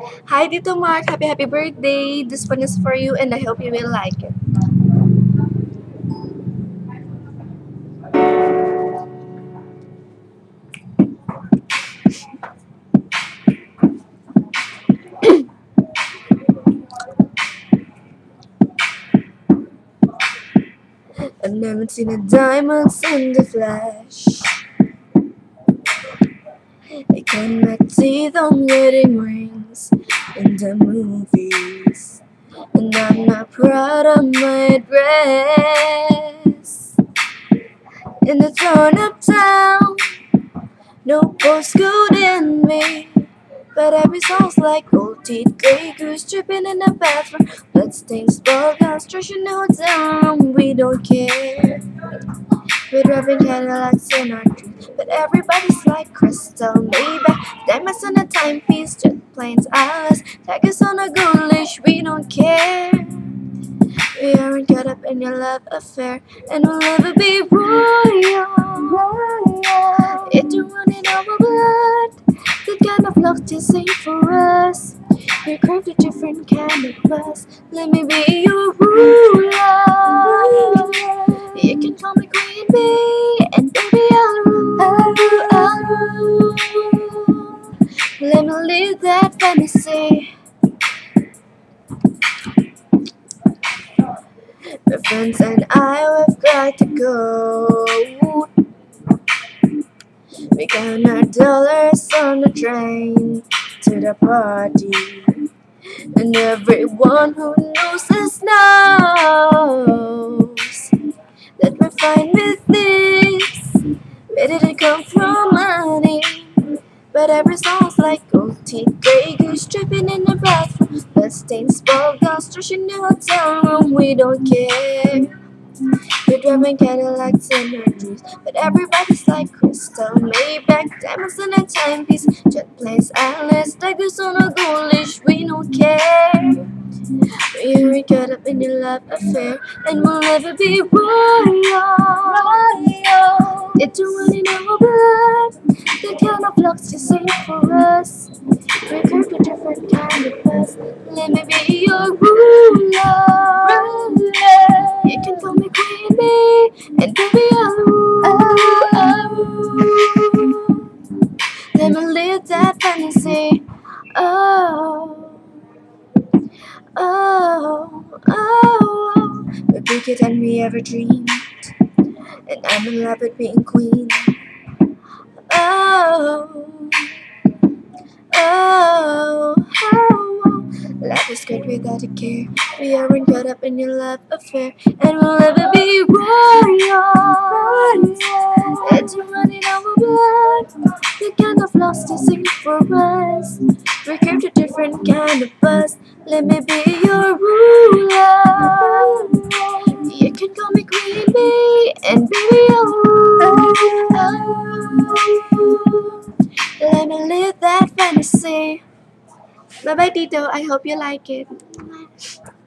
Hi, Dito Mark. Happy birthday. This one is for you and I hope you will like it. I've never seen a diamonds in the flesh. I cannot see them wedding rings in the movies. And I'm not proud of my dress. In the torn up town, no postcode in me. But every song's like old teeth, grey goose dripping in the bathroom. Bloodstains, ball guns, trash in the hotel room. We don't care. We're driving Cadillacs in our dreams, but everybody's like crystal Maybach, diamonds on a timepiece, jet planes, Alice, tigers on a gold leash. We don't care. We aren't caught up in your love affair, and we'll never be royal. It's running our blood. The kind of love just ain't for us. We crave a different kind of buzz. Let me be your ruler. You can call me Queen Bee, and baby I'll rule. Let me live that fantasy. My friends and I have got to go. We got our dollars on the train to the party. And everyone who knows us knows that we're fine with this. Where did it come from, money? But every song's like gold teeth, grey goose dripping in the bathroom. Bloodstains, ball guns, trash in the hotel room. We don't care. We're driving Cadillacs in our dreams, but everybody's like crystal Maybach, diamonds in a timepiece, jet planes, Alice, tigers on a gold leash. We don't care. We're caught up in your love affair, and we'll never be royal. It's running our blood. The kind of looks just ain't for us. We're curved a different kind of buzz. Let me be your ruler. You can call me Queen Bee, and baby I'll rule. Let me live that fantasy. Oh, oh, oh. We're bigger than we ever dreamed, and I'm in love with being queen. Oh, oh, oh. Life is great without a care. We aren't caught up in your love affair, and we'll never be royal. It's running our blood. The kind of lost to sing for us. We crave a different kind of buzz. Let me be your ruler. You can call me Queen Bee, and baby I'll rule. Let me live that fantasy. Bye bye, Tito. I hope you like it.